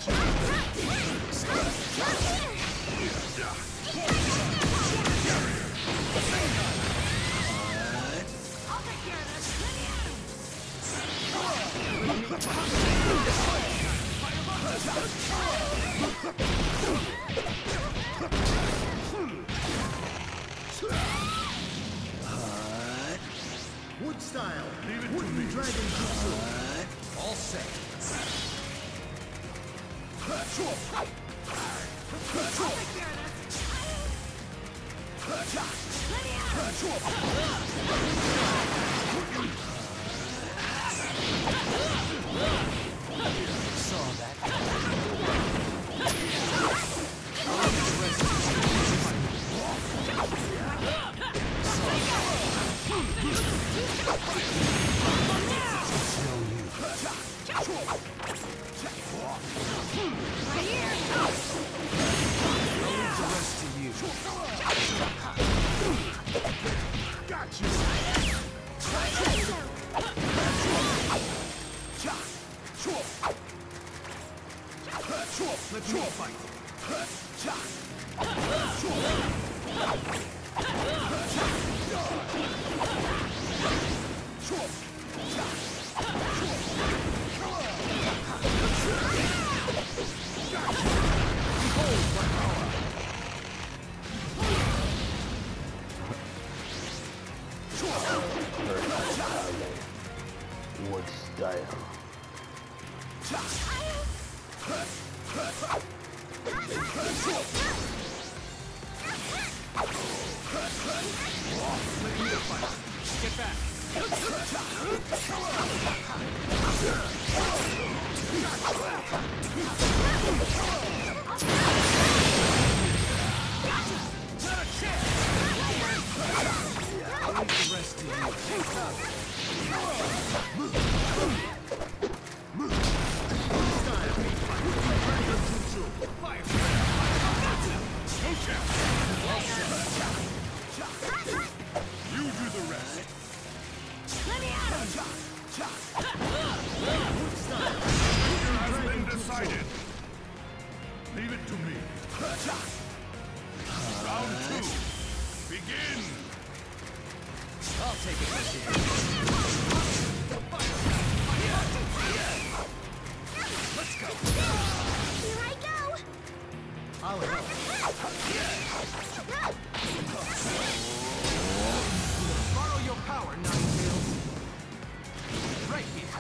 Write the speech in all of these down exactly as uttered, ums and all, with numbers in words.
Wood style. Wooden dragon jutsu. All set. Saw that. Let's all fight. Wood style. Get back. The rest of you. You do the rest. Let me at him! Winner has been decided. Leave it to me. Round two. Begin. I'll take it this year. Let's go. Here I go! I'll help. Borrow your power, Ninetails. Right here.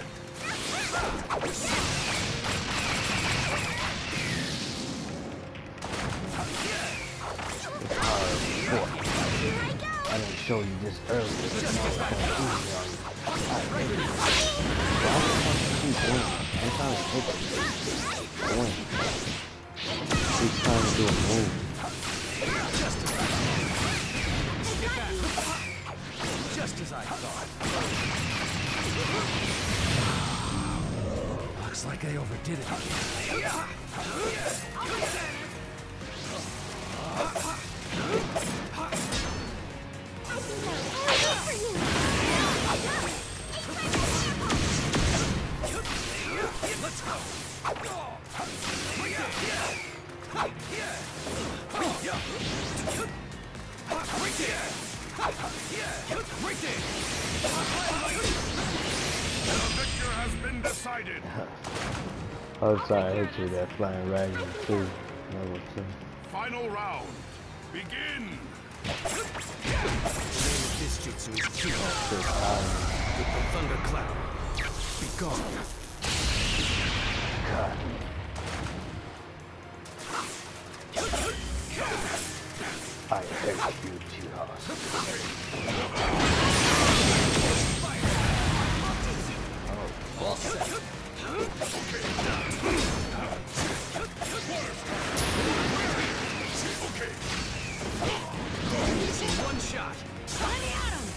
I didn't show you this earlier. This is not going easy on you. Why the fuck keep winning? I'm trying to hit them. Win. He's trying to do a move. Just as I thought. Looks like I overdid it again. Let's go. The victor has been decided. I'm sorry, I hit you with that flying dragon too. Level two. Final round. Begin. This jutsu is killed Shit, I- with the thunderclap. Be gone. God. I execute you, Hoss. All set. This is one shot. Let me at him!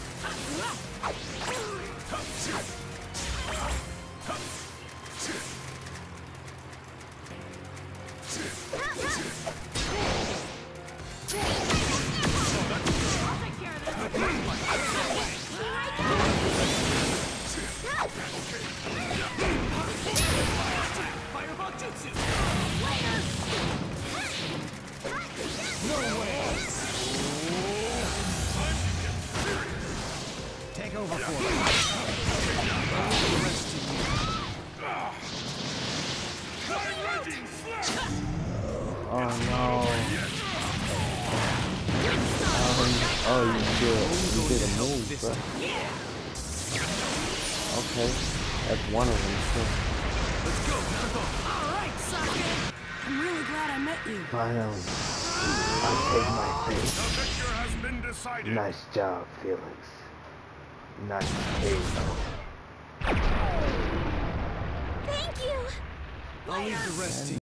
Blinding slash! Oh no. Um, oh, you did, you did a move, bro. Okay, that's one of them, too. Let's go, Marathon. All right, sucker. I'm really glad I met you. Finally, I take my The fate. victor has been decided. Nice job, Felix. Nice case. Thank you. I'll leave the rest to you.